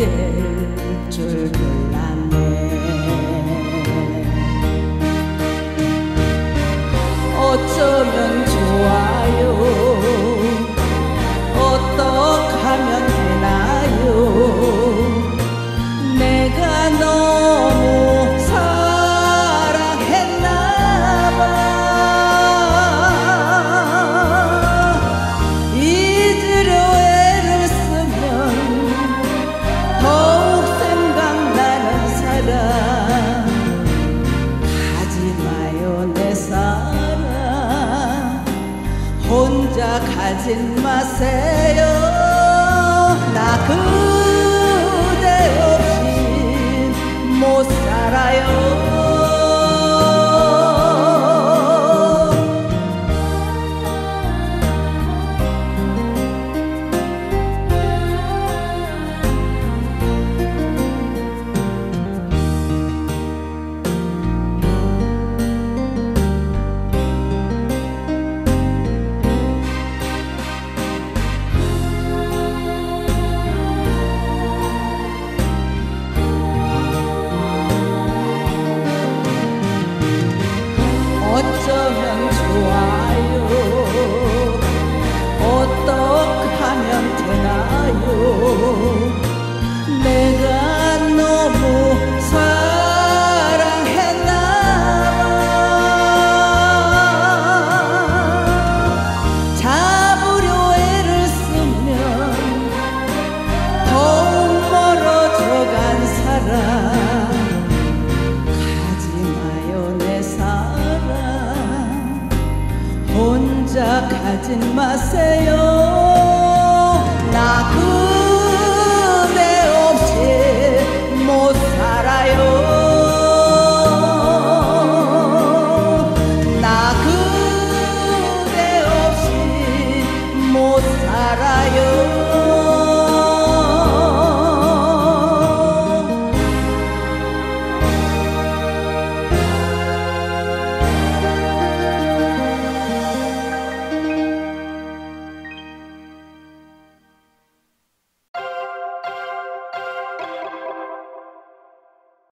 될 줄 몰랐네. 어쩌면 좋아요, 어떡하면 되나요. 내가 너무 사랑했나봐. 잊으려 애를 쓰면 더욱 생각나는 사람. 가지마요 내 사랑, 혼자 가진 마세요. 나 그대 없이 못 살아요. 어쩌면 좋아요, 어떡하면 되나요. 내가 너무 사랑했나봐. 잡으려 애를 쓰면 더욱 멀어져간 사람. 혼자 가진 마세요.